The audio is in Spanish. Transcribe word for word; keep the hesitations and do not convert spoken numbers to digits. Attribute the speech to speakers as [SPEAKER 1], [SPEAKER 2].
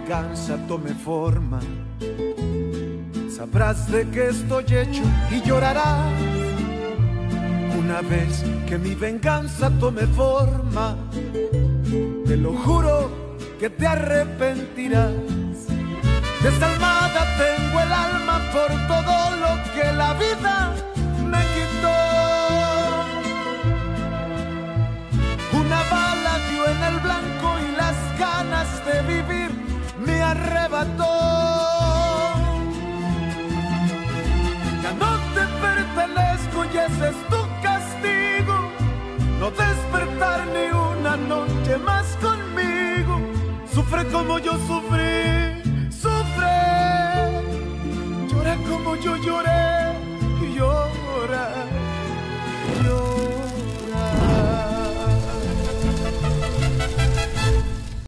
[SPEAKER 1] venganza tome forma, sabrás de qué estoy hecho y llorarás. Una vez que mi venganza tome forma, te lo juro que te arrepentirás. Desalmada tengo el alma por todo lo que la vida me quitó. Una bala dio en el blanco y las ganas de vivir me arrebató. Ya no te pertenezco y ese es tu castigo, no despertar ni una noche más conmigo. Sufre como yo sufrí, sufre, llora como yo lloré.